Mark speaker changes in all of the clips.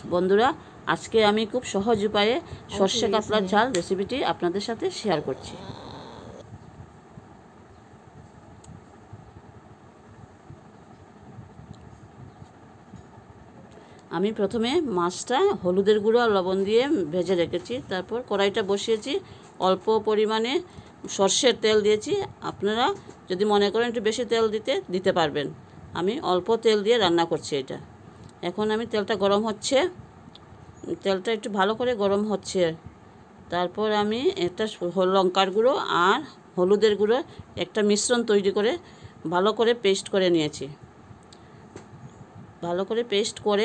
Speaker 1: বন্ধুরা, আজকে আমি খুব সহজ উপায়ে সর্ষে কাতলার ঝাল রেসিপিটি আপনাদের সাথে শেয়ার করছি। আমি প্রথমে মাছটা হলুদের গুঁড়ো আর লবণ দিয়ে ভেজে রেখেছি। তারপর কড়াইটা বসিয়েছি, অল্প পরিমাণে সর্ষের তেল দিয়েছি। আপনারা যদি মনে করেন একটু বেশি তেল দিতে পারবেন। আমি অল্প তেল দিয়ে রান্না করছি এটা। এখন আমি তেলটা গরম হচ্ছে, তেলটা একটু ভালো করে গরম হচ্ছে। তারপর আমি একটা লঙ্কার গুঁড়ো আর হলুদের গুঁড়ো একটা মিশ্রণ তৈরি করে ভালো করে পেস্ট করে নিয়েছি। ভালো করে পেস্ট করে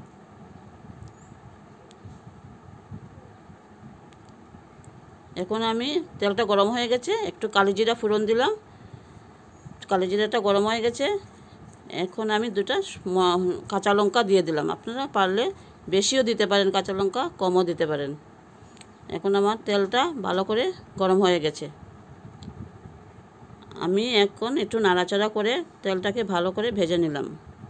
Speaker 1: এখন আমি তেলটা গরম হয়ে গেছে, একটু কালিজিরা ফোড়ন দিলাম। কালিজিরাটা গরম হয়ে গেছে, এখন আমি দুটো কাঁচা লঙ্কা দিয়ে দিলাম। আপনারা পারলে বেশিও দিতে পারেন, কাঁচা লঙ্কা কমও দিতে পারেন। এখন আমার তেলটা ভালো করে গরম হয়ে গেছে। আমি এখন একটু নাড়াচাড়া করে তেলটাকে ভালো করে ভেজে নিলাম।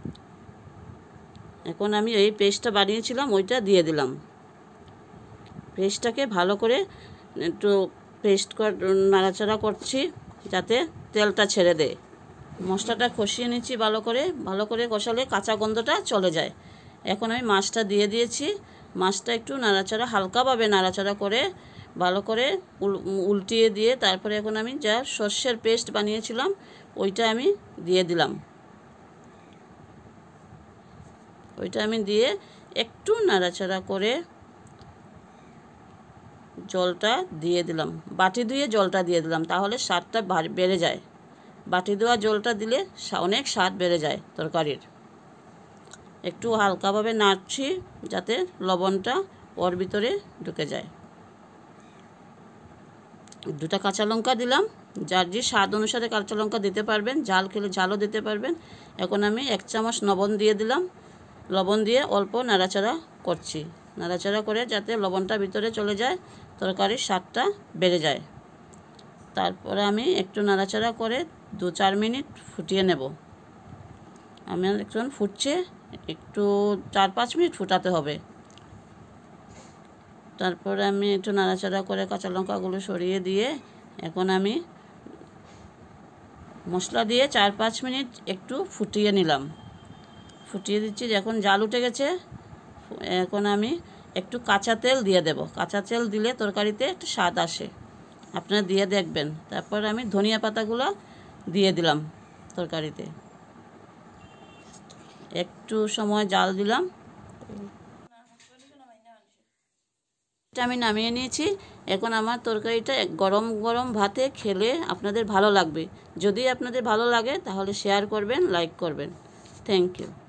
Speaker 1: এখন আমি এই পেস্টটা বানিয়েছিলাম ওইটা দিয়ে দিলাম। পেস্টটাকে ভালো করে একটু নাড়াচাড়া করছি যাতে তেলটা ছেড়ে দেয়। মশলাটা কষিয়ে নিচ্ছি ভালো করে কষালে কাঁচা গন্ধটা চলে যায়। এখন আমি মাছটা দিয়ে দিয়েছি। মাছটা একটু হালকাভাবে নাড়াচাড়া করে ভালো করে উল্টিয়ে দিয়ে তারপরে এখন আমি যা সর্ষের পেস্ট বানিয়েছিলাম ওইটা আমি দিয়ে দিলাম। ওইটা আমি দিয়ে একটু নাড়াচাড়া করে জলটা দিয়ে দিলাম। বাটি ধুয়ে জলটা দিয়ে দিলাম, তাহলে স্বাদটা বেড়ে যায়। বাটি ধোয়া জলটা দিলে অনেক স্বাদ বেড়ে যায় তরকারির। একটু হালকাভাবে নাড়ছি যাতে লবণটা ওর ভিতরে ঢুকে যায়। দুটো কাঁচা লঙ্কা দিলাম, যার যে স্বাদ অনুসারে কাঁচা লঙ্কা দিতে পারবেন, ঝাল খেলে ঝালও দিতে পারবেন। এখন আমি 1 চামচ লবণ দিয়ে দিলাম। লবণ দিয়ে অল্প নাড়াচাড়া করছি, নাড়াচাড়া করে যাতে লবণটা ভিতরে চলে যায়, তরকারির স্বাদটা বেড়ে যায়। তারপরে আমি একটু নাড়াচাড়া করে 2-4 মিনিট ফুটিয়ে নেব। আমার এখন ফুটছে, একটু 4-5 মিনিট ফুটাতে হবে। তারপরে আমি একটু নাড়াচাড়া করে কাঁচা লঙ্কাগুলো সরিয়ে দিয়ে এখন আমি মশলা দিয়ে 4-5 মিনিট একটু ফুটিয়ে নিলাম। ফুটিয়ে দিচ্ছি, যখন জাল উঠে গেছে এখন আমি একটু কাঁচা তেল দিয়ে দেব। কাঁচা তেল দিলে তরকারিতে একটু স্বাদ আসে, আপনারা দিয়ে দেখবেন। তারপর আমি ধনিয়া পাতাগুলো দিয়ে দিলাম তরকারিতে। একটু সময় জাল দিলাম, এটা আমি নামিয়ে নিয়েছি। এখন আমার তরকারিটা গরম গরম ভাতে খেলে আপনাদের ভালো লাগবে। যদি আপনাদের ভালো লাগে তাহলে শেয়ার করবেন, লাইক করবেন। Thank you.